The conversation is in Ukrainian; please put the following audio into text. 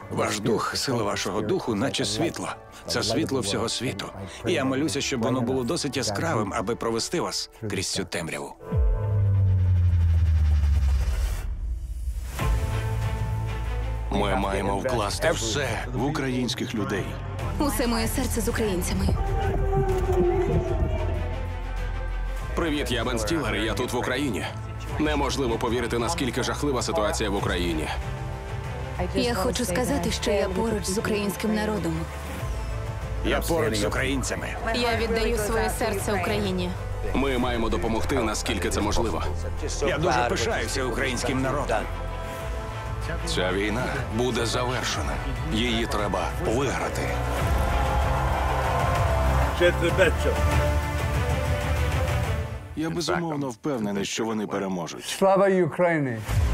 Ваш дух, сила вашого духу, наче світло. Це світло всього світу. І я молюся, щоб воно було досить яскравим, аби провести вас крізь цю темряву. Ми маємо вкласти все в українських людей. Усе моє серце з українцями. Привіт, я Бен Стілер, і я тут в Україні. Неможливо повірити, наскільки жахлива ситуація в Україні. Я хочу сказати, що я поруч з українським народом. Я поруч з українцями. Я віддаю своє серце Україні. Ми маємо допомогти, наскільки це можливо. Я дуже пишаюся українським народом. Ця війна буде завершена. Її треба виграти. Я безумовно впевнений, що вони переможуть. Слава Україні!